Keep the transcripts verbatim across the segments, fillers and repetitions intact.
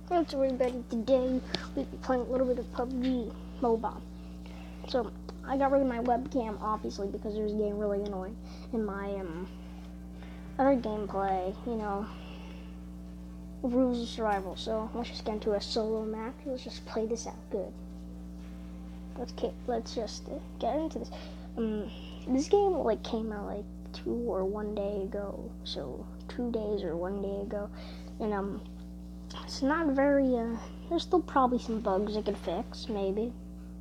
What's everybody? Today we'll be playing a little bit of P U B G Mobile. So I got rid of my webcam obviously because it was getting really annoying in my um other gameplay, you know, rules of survival. So let's just get into a solo match. Let's just play this out good. Let's get, let's just get into this. Um, this game like came out like two or one day ago, so two days or one day ago, and um. It's not very, uh, there's still probably some bugs I could fix, maybe.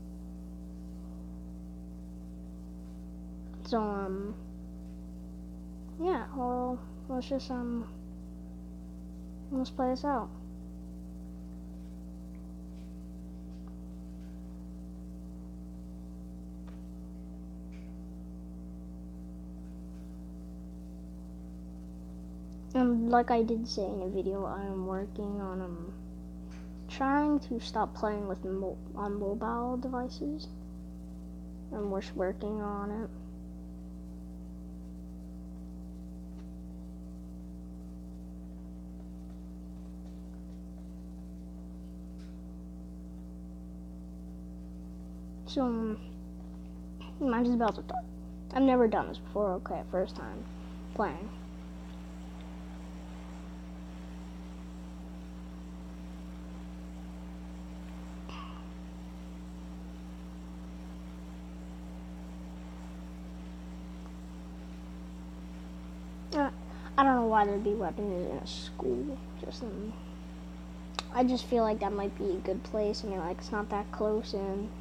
So, um, yeah, well, let's just, um, let's play this out. Um, like I did say in a video, I am working on, um, trying to stop playing with mo on mobile devices. And we're working on it. So, um, mine's just about to start. I've never done this before, okay, first time playing. Uh, I don't know why there'd be weapons in a school. Just, um, I just feel like that might be a good place. I mean, like, it's not that close in.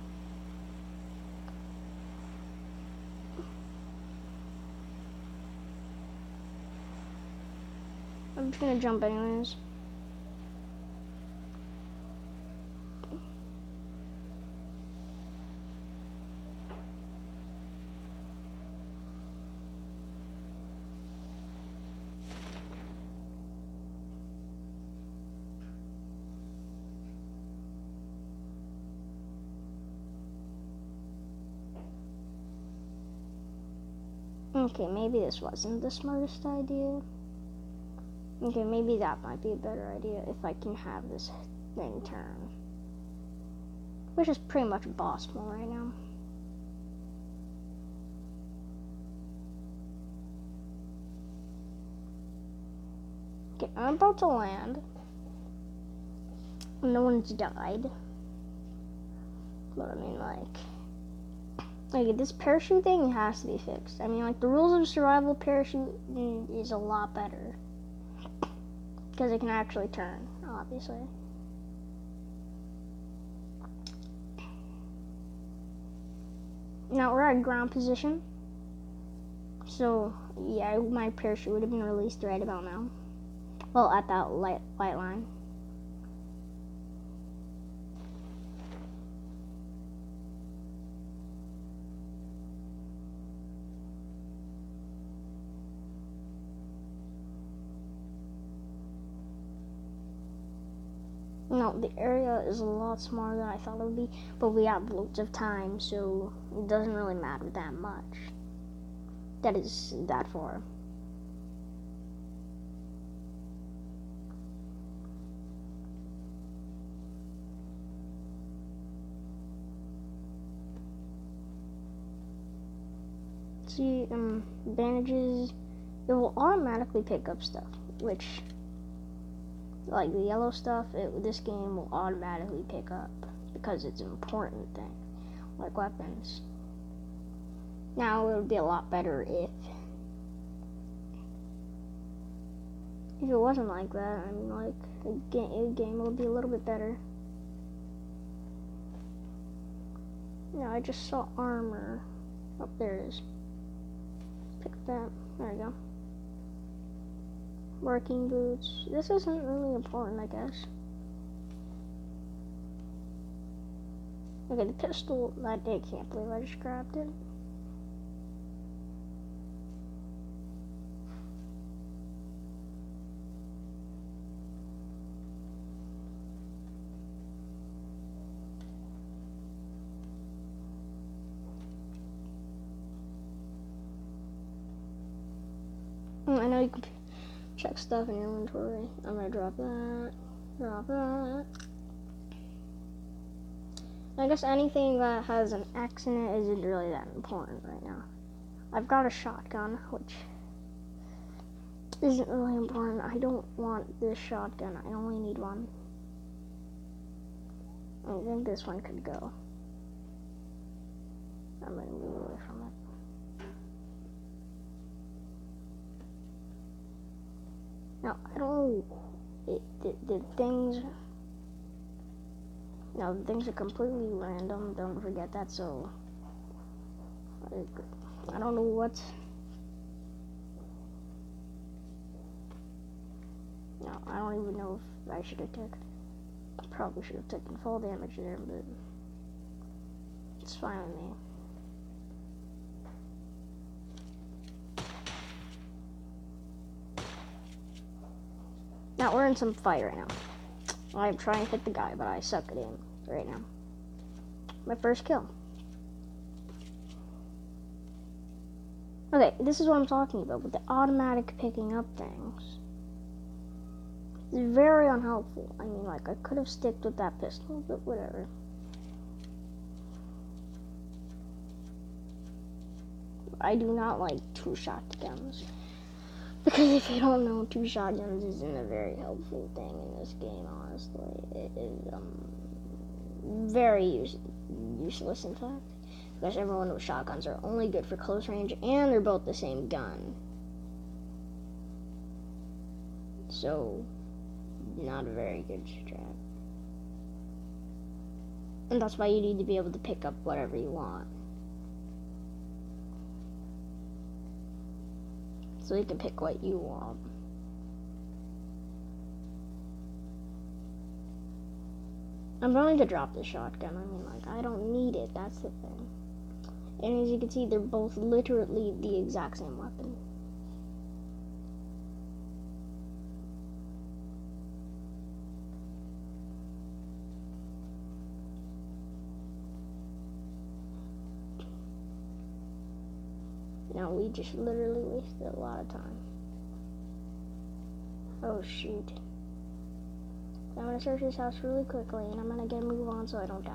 I'm just gonna jump anyways. Okay, maybe this wasn't the smartest idea. Okay, maybe that might be a better idea if I can have this thing turn. Which is pretty much boss mode right now. Okay, I'm about to land. No one's died. But I mean, like... Like, this parachute thing has to be fixed. I mean, like, the rules of survival parachute is a lot better. Because it can actually turn, obviously. Now, we're at ground position. So, yeah, my parachute would have been released right about now. Well, at that light, light line. No, the area is a lot smaller than I thought it would be, but we have loads of time, so it doesn't really matter that much. That is that far. See, um, bandages, it will automatically pick up stuff, which... Like the yellow stuff, it, this game will automatically pick up because it's an important thing, like weapons. Now it would be a lot better if if it wasn't like that. I mean, like a game, a game would be a little bit better. Yeah, I just saw armor. Oh, there it is. Pick that. There you go. Working boots. This isn't really important, I guess. Okay, the pistol, I can't believe I just grabbed it. I know you can check stuff in your inventory. I'm gonna drop that. Drop that. I guess anything that has an X in it isn't really that important right now. I've got a shotgun, which isn't really important. I don't want this shotgun. I only need one. I think this one could go. I'm gonna move away from it. Now, I don't know. It, the, the things. No, the things are completely random. Don't forget that. So, I, I don't know what. No, I don't even know if I should have taken. Probably should have taken fall damage there, but it's fine with me. Now we're in some fight right now. I'm trying to hit the guy, but I suck at aim right now. My first kill. Okay, this is what I'm talking about with the automatic picking up things. It's very unhelpful. I mean, like, I could have sticked with that pistol, but whatever. I do not like two shotguns. Because if you don't know, two shotguns isn't a very helpful thing in this game, honestly. It is um, very use useless, in fact. Because everyone with shotguns are only good for close range, and they're both the same gun. So, not a very good strat. And that's why you need to be able to pick up whatever you want. So you can pick what you want. I'm going to drop the shotgun. I mean, like, I don't need it. That's the thing. And as you can see, they're both literally the exact same weapon. Now we just literally wasted a lot of time. Oh shoot. I'm gonna search this house really quickly and I'm gonna get a move on so I don't die.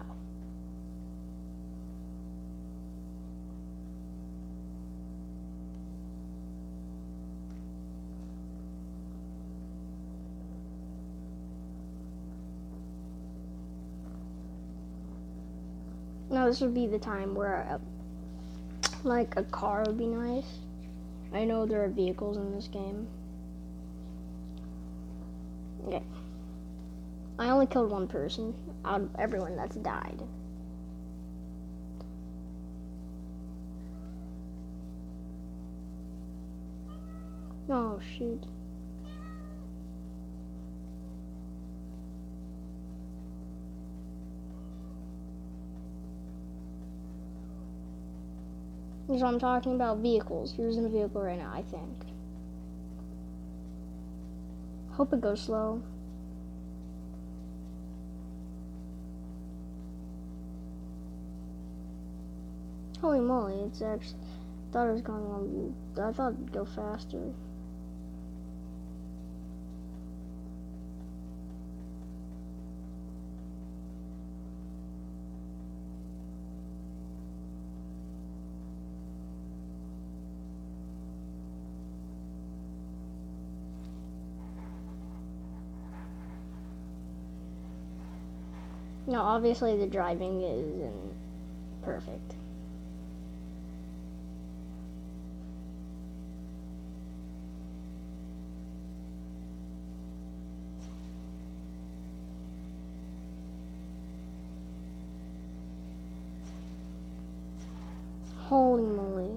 Now this would be the time where uh, like a car would be nice. I know there are vehicles in this game. Okay. I only killed one person out of everyone that's died. Oh shoot. So I'm talking about vehicles. Here's in a vehicle right now, I think. Hope it goes slow. Holy moly, it's actually, I thought it was going on, I thought it'd go faster. No, obviously the driving isn't perfect. Holy moly.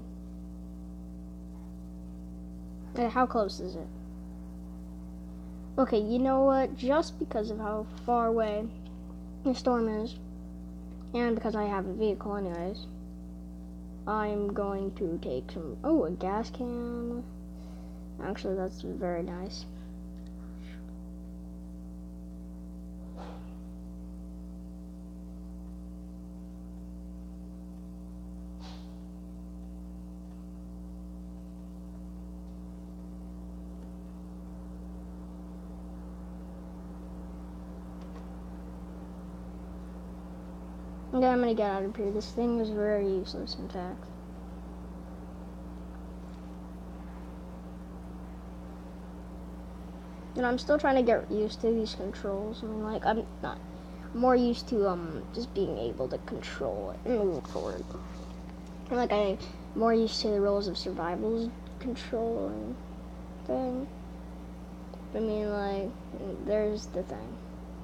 Hey, how close is it? Okay, you know what? Just because of how far away the storm is, and because I have a vehicle anyways, I'm going to take some, oh, a gas can. Actually, that's very nice. Okay, I'm gonna get out of here. This thing is very useless, in fact. And I'm still trying to get used to these controls. I mean, like, I'm not I'm more used to um just being able to control it and move forward. And like I'm more used to the rules of survival controlling thing. I mean, like, there's the thing.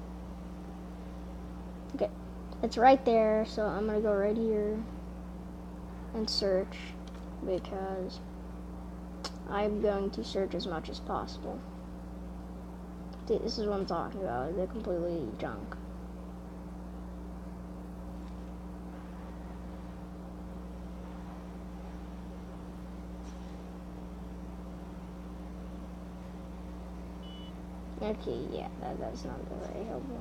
Okay, it's right there, so I'm gonna go right here and search because I'm going to search as much as possible. This is what I'm talking about. They're completely junk. Okay, yeah, that, that's not very helpful.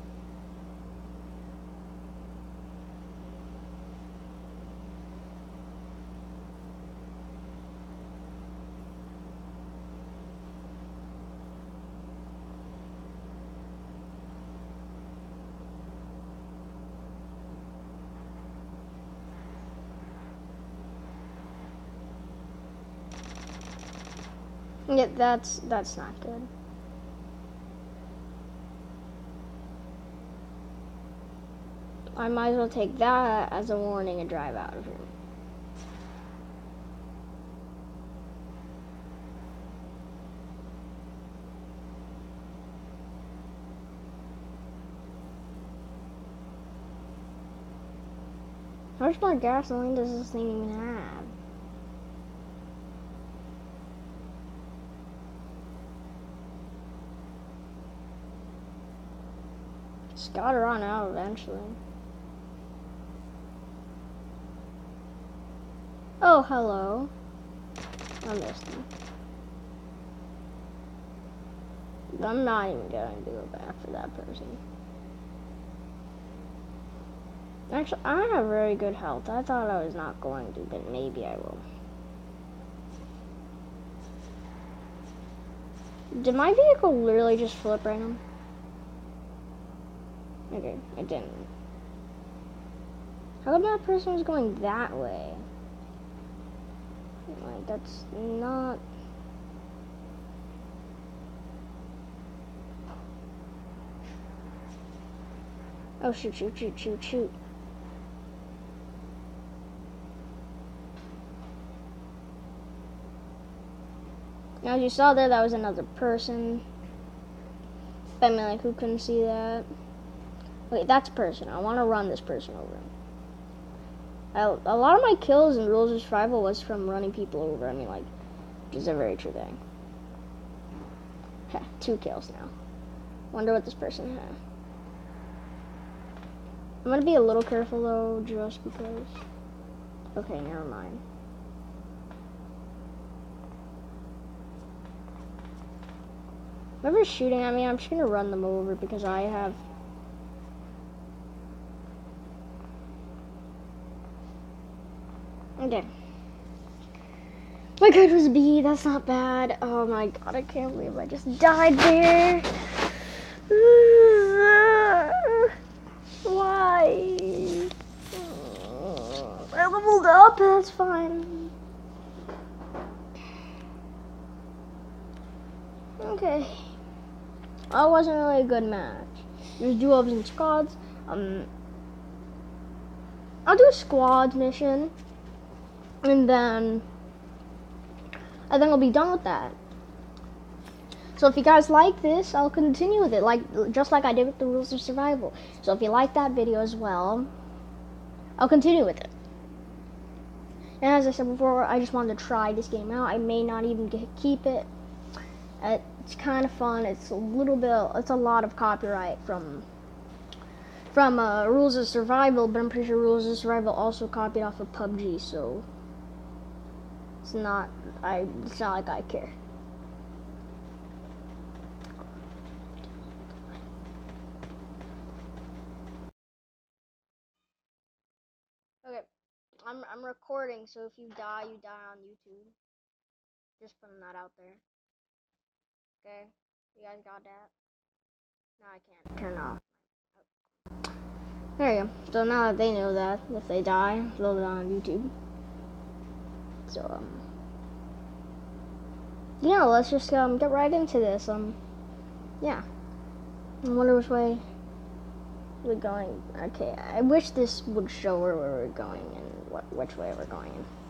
Yeah, that's that's not good. I might as well take that as a warning and drive out of here. How much more gasoline does this thing even have? It's gotta run out eventually. Oh, hello. I missed him. I'm not even going to go back for that person. Actually, I have very good health. I thought I was not going to, but maybe I will. Did my vehicle literally just flip right now? Okay, it didn't. How come that person was going that way? Like, that's not... Oh, shoot, shoot, shoot, shoot, shoot. Now, as you saw there, that was another person. I mean, like, who couldn't see that? Wait, that's a person. I want to run this person over. I, a lot of my kills in Rules of Survival was from running people over. I mean, like, which is a very true thing. Heh, two kills now. Wonder what this person had. I'm gonna be a little careful though, just because. Okay, never mind. Whoever's shooting at me, I'm just gonna run them over because I have. Okay. My card was B, that's not bad. Oh my god, I can't believe I just died there. Why? I leveled up, that's fine. Okay. That wasn't really a good match. There's duos and squads. Um, I'll do a squad mission, and then I think I'll be done with that. So if you guys like this, I'll continue with it, like just like I did with the Rules of Survival. So if you like that video as well, I'll continue with it. And as I said before, I just wanted to try this game out. I may not even get, keep it. It's kind of fun. It's a little bit. It's a lot of copyright from from uh, Rules of Survival, but I'm pretty sure Rules of Survival also copied off of P U B G. So it's not. I. It's not like I care. Okay, I'm I'm recording, so if you die, you die on YouTube. Just putting that out there. Okay, you guys got that? No, I can't turn off. There you go. So now that they know that, if they die, they'll die on YouTube. So, um, yeah, let's just um, get right into this. Um, yeah. I wonder which way we're going. Okay, I wish this would show where we're going and what which way we're going.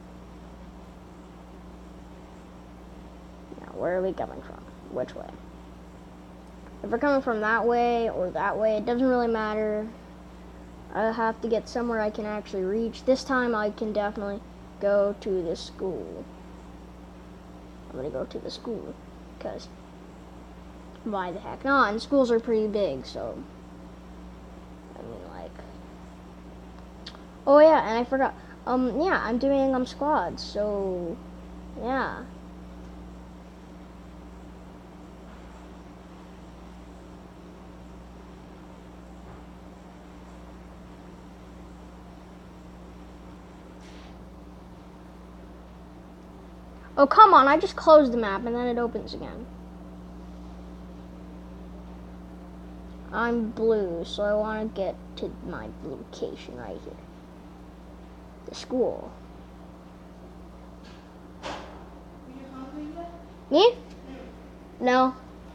Now, where are we coming from? Which way? If we're coming from that way or that way, it doesn't really matter. I have to get somewhere I can actually reach. This time I can definitely go to the school. I'm gonna go to the school, because why the heck not? And schools are pretty big, so I mean, like, oh yeah, and I forgot. Um, yeah, I'm doing um squads, so yeah. Oh, come on, I just closed the map and then it opens again. I'm blue, so I want to get to my location right here. The school. Are you hungry yet? Me? No.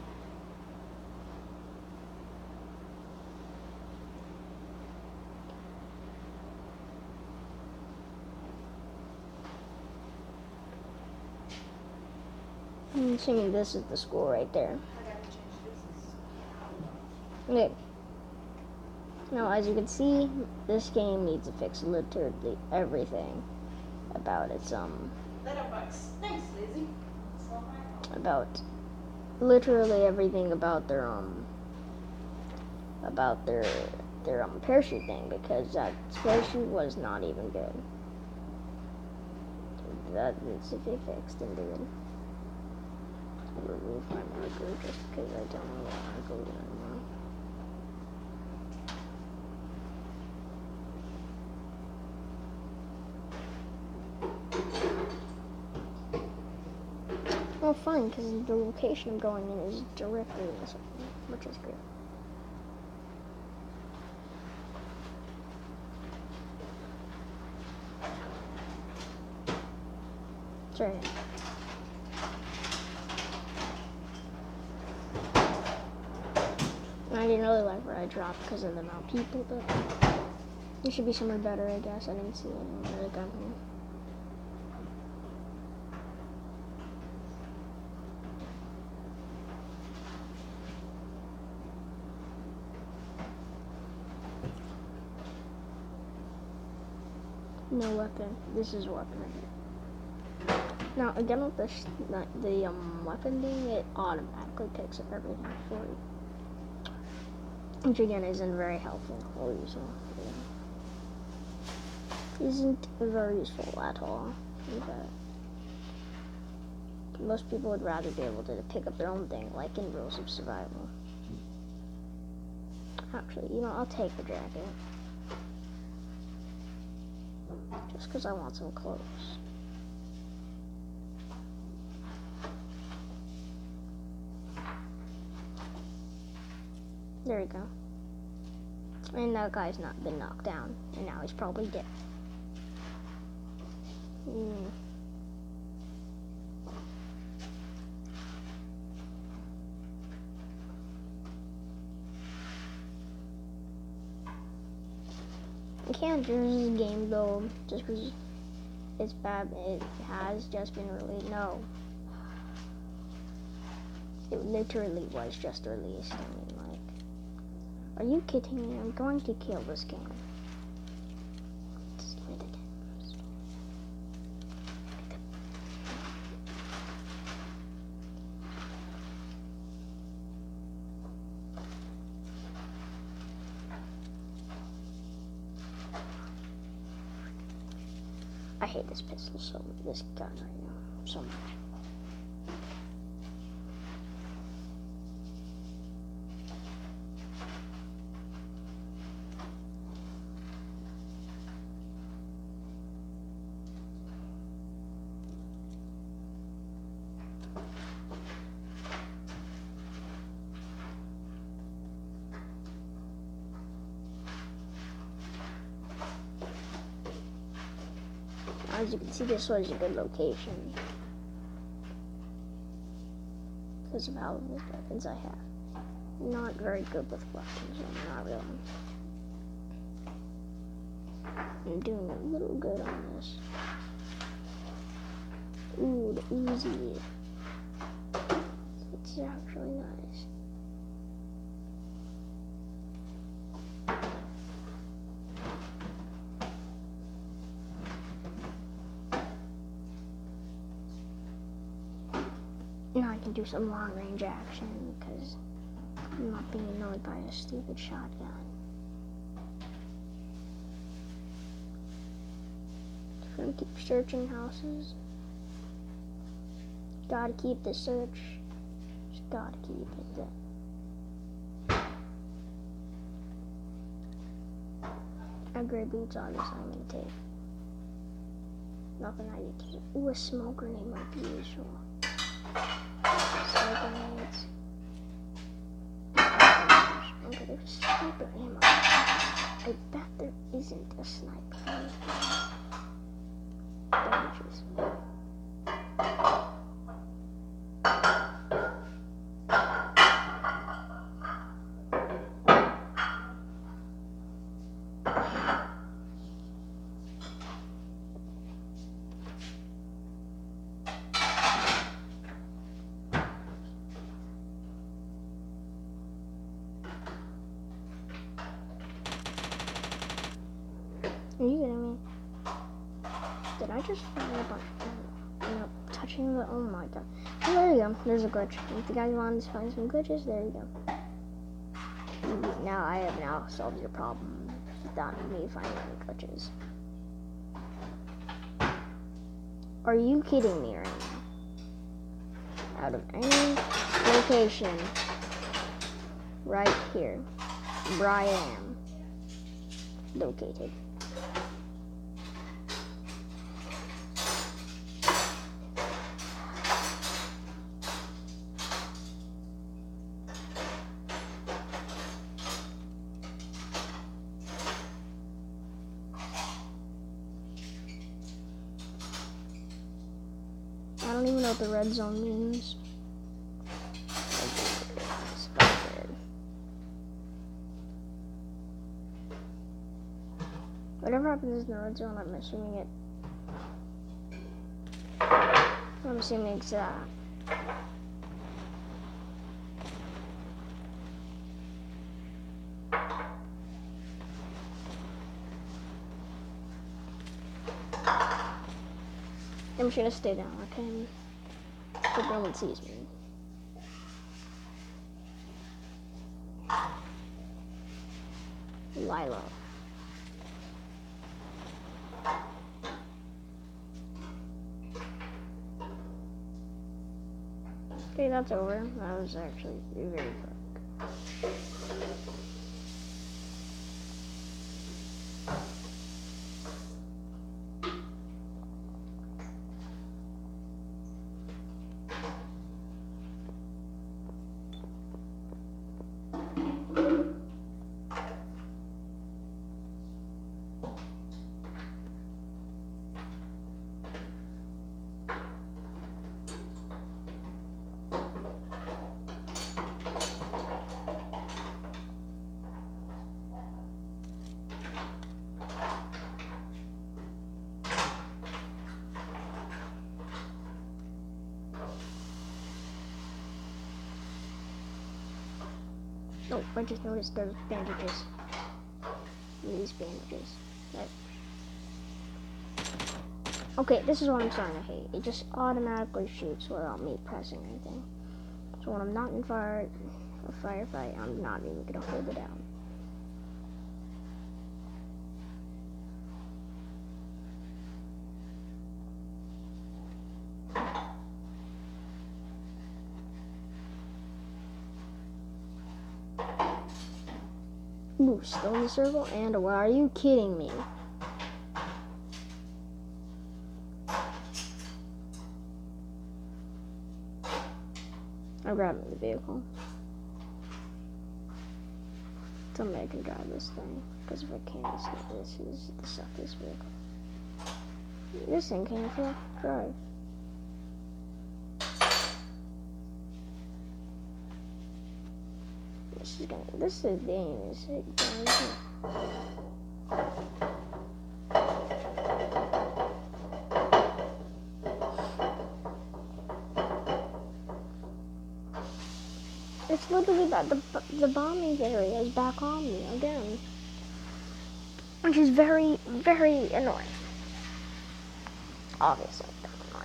I'm assuming this is the school right there. I gotta change this. Okay. Now, as you can see, this game needs to fix literally everything about its, um, Letterbox. Thanks, Lizzie. It's all my fault. about literally everything about their, um, about their, their, um, parachute thing, because that parachute was not even good. That needs to be fixed indeed. I'll remove my marker just because I don't know what marker anymore. Oh, fine, because the location I'm going in is directly in this one, which is great. Sorry. I didn't really like where I dropped because of the amount of people, but it should be somewhere better, I guess. I didn't see anyone really gun here. No weapon. This is a weapon right here. Now, again with this, the, the um, weapon thing, it automatically picks up everything for you. Which again isn't very helpful or useful. Yeah. Isn't very useful at all. In fact, most people would rather be able to pick up their own thing, like in Rules of Survival. Actually, you know, I'll take the jacket. Just because I want some clothes. There we go. And that guy's not been knocked down, and now he's probably dead. Mm. I can't judge this game though, just because it's bad. It has just been released. No. It literally was just released. I mean, like, are you kidding me? I'm going to kill this game. Just give me the game. I hate this pistol so this gun right now so much. as you can see, this was a good location because of how many weapons I have. Not very good with weapons, I'm not really. I'm doing a little good on this. Ooh, the Uzi. It's actually nice. Now I can do some long range action because I'm not being annoyed by a stupid shotgun. Just gonna keep searching houses. Gotta keep the search. Just gotta keep it there. Upgrade boots, obviously I'm gonna take. Nothing I need to do. Ooh, a smoke grenade might be useful. Smoke grenades. Okay, there's sniper ammo. I bet there isn't a sniper. Bandages. Are you kidding me? Did I just fire a bunch of you know, touching the, oh my god. Oh, there you go, there's a glitch. If you guys want to find some glitches, there you go. Now I have now solved your problem without me finding any glitches. Are you kidding me right now? Out of any location, right here, where I am located. I don't even know what the red zone means. Whatever happens in the red zone, I'm assuming it. I'm assuming it's that. I'm just gonna stay down, okay? Hope no one sees me. Lila. Okay, that's over. That was actually very quick. Oh, I just noticed there's bandages. These bandages. Right. Okay, this is what I'm starting to hate. It just automatically shoots without me pressing anything. So when I'm not in fire, a firefight, I'm not even gonna hold it down. Ooh, still in the circle, and why are you kidding me? I'm grabbing the vehicle. Tell me I can drive this thing, because if I can't, this is the suckiest vehicle. This thing can't drive. This is gonna. This is dangerous. It's literally that the the bombing area is back on me again, which is very very annoying. Obviously, annoying.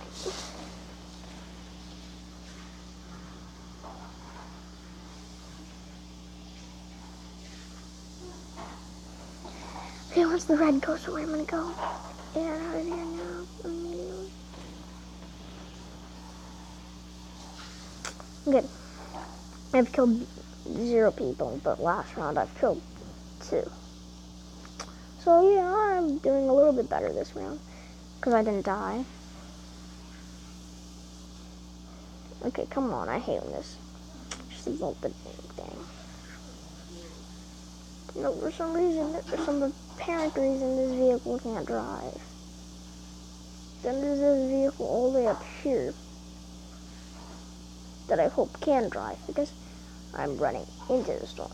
Okay, once the red goes away, I'm gonna go. Yeah, out of here now. Immediately. Good. I've killed zero people, but last round I've killed two. So yeah, I'm doing a little bit better this round because I didn't die. Okay, come on, I hate when this. Just vote the thing. No, for some reason, for some apparent reason, this vehicle can't drive. Then there's this vehicle all the way up here that I hope can drive because I'm running into the storm.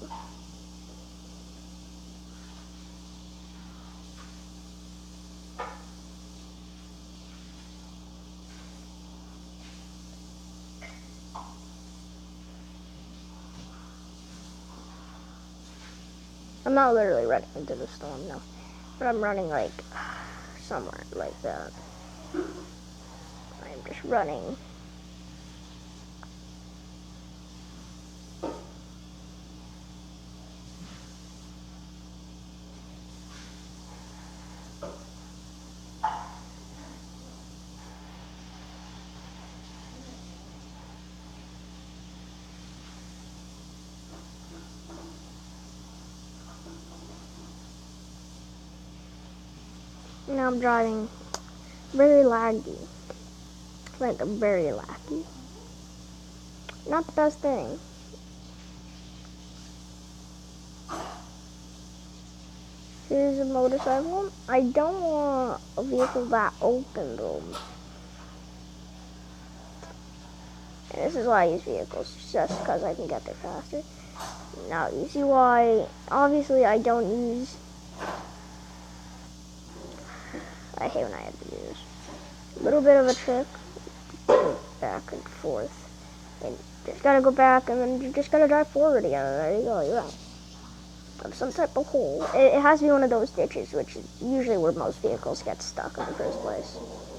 I'm not literally running into the storm, no. But I'm running like somewhere like that. I'm just running. Now I'm driving very laggy. Like very laggy. Not the best thing. Here's a motorcycle. I don't want a vehicle that open though. And this is why I use vehicles, just because I can get there faster. Now you see why, obviously I don't use, I hate when I have to use a little bit of a trick, go back and forth, and just gotta go back and then you just gotta drive forward again, and there you go, you're out. Of some type of hole. It, it has to be one of those ditches, which is usually where most vehicles get stuck in the first place.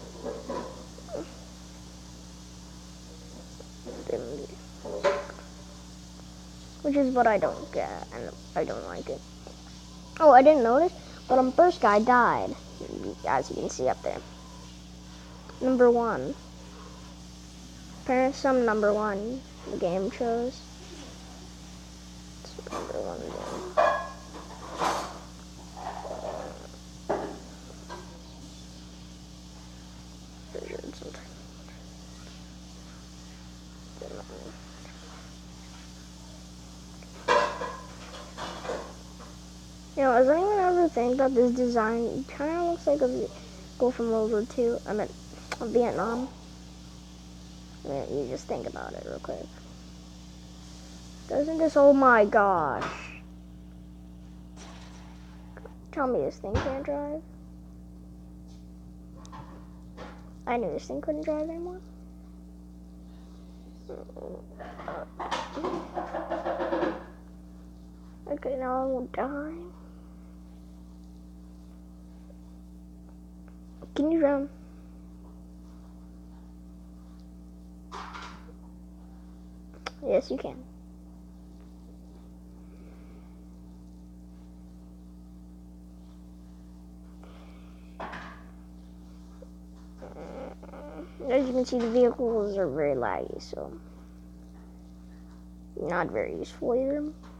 Which is what I don't get, and I don't like it. Oh, I didn't notice, but um, first guy died, as you can see up there. Number one. Apparently some number one the game chose. It's number one game. You know, does anyone ever think about this design? It kind of looks like a vehicle from World War Two. I mean, Vietnam. I mean, you just think about it real quick. Doesn't this? Oh my gosh! Tell me this thing can't drive. I knew this thing couldn't drive anymore. Okay, now I won't die. Can you run? Yes, you can. As you can see, the vehicles are very laggy, so not very useful either.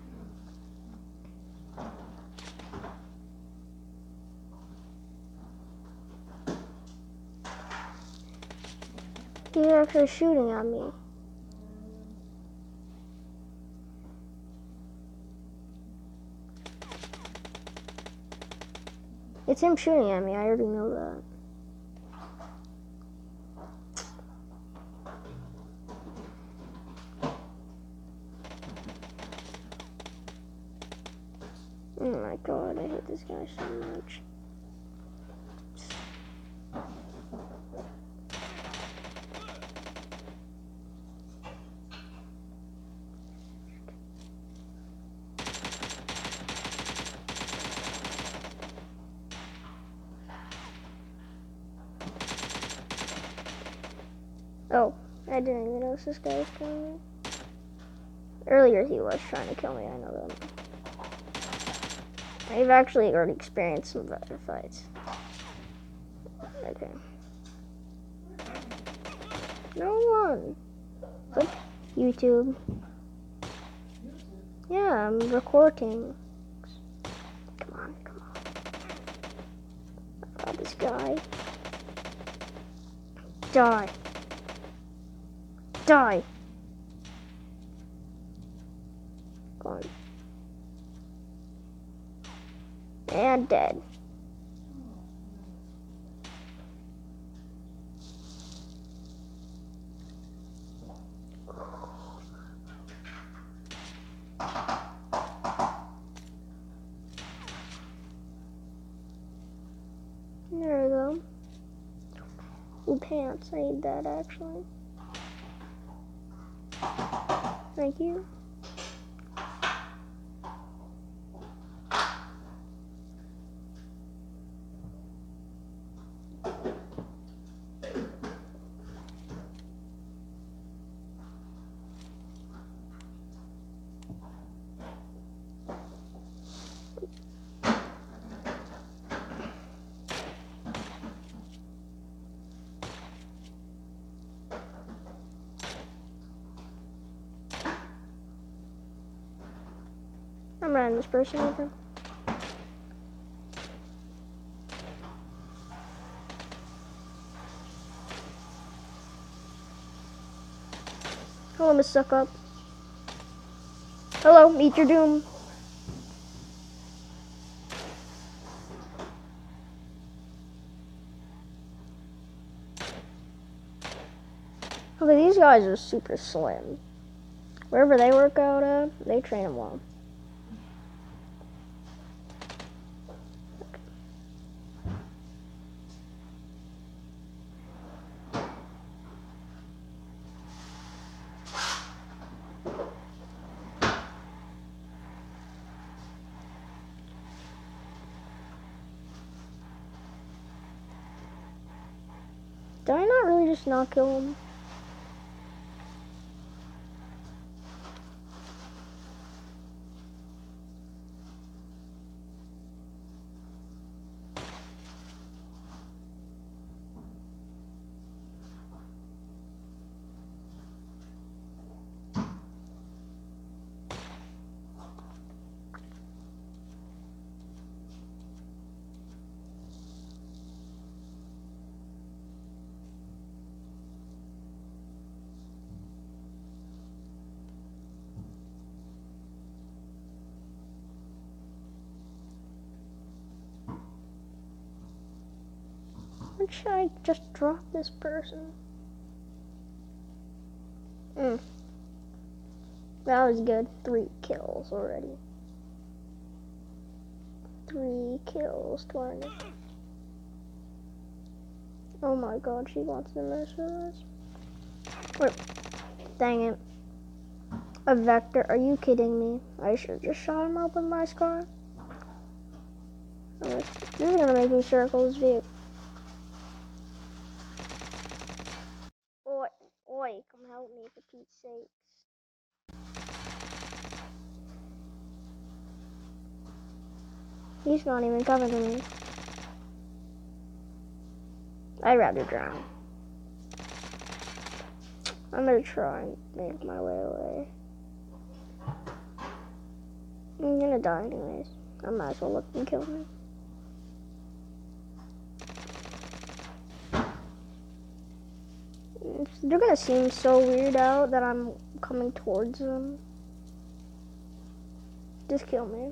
He's actually shooting at me. It's him shooting at me, I already know that. Oh my god, I hate this guy so much. Oh, I didn't even notice this guy was killing me. Earlier he was trying to kill me, I know that. I've actually already experienced some better fights. Okay. No one. But YouTube. Yeah, I'm recording. Come on, come on. Oh, this guy. Die. Die. Gone. And dead. There we go. Ooh, pants. I need that actually. Thank you. I'm running this person over. Hello, Miss Suck Up. Hello, meet your doom. Okay, these guys are super slim. Wherever they work out at, they train them well. Did I not really just not kill him? When should I just drop this person? Mm. That was good. Three kills already. Three kills, twenty. Oh my god, she wants to mess with us. Wait, dang it. A Vector, are you kidding me? I should have just shot him up with my scar. This is gonna make me circle his vehicle. Oi, oi, come help me for Pete's sakes. He's not even coming to me. I'd rather drown. I'm gonna try and make my way away. I'm gonna die anyways. I might as well let them kill me. They're gonna seem so weird out that I'm coming towards them. Just kill me.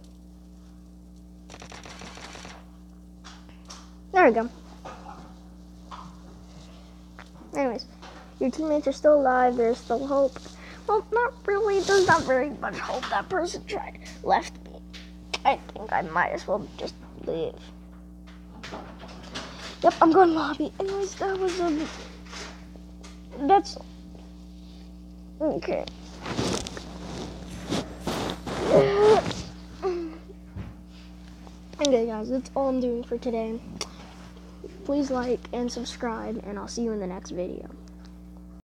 There we go. Anyways, your teammates are still alive. There's still hope. Well, not really. There's not very much hope. That person tried left me. I think I might as well just leave. Yep, I'm going lobby. Anyways, that was a... That's... Okay. Okay, guys, that's all I'm doing for today. Please like and subscribe, and I'll see you in the next video.